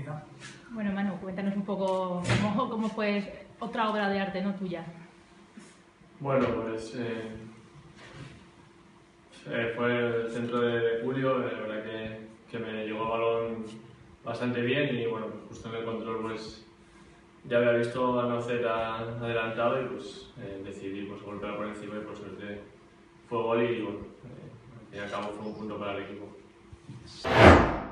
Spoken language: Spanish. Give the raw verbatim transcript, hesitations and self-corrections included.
quizá. Bueno, Manu, cuéntanos un poco cómo, cómo fue otra obra de arte, no tuya. Bueno, pues eh, eh, fue el centro de Julio, la verdad que, que me llegó el balón bastante bien y bueno, pues justo en el control pues ya había visto a Noceta adelantado y pues eh, decidí pues golpear por encima y por suerte fue gol y bueno, eh, al fin y al cabo fue un punto para el equipo.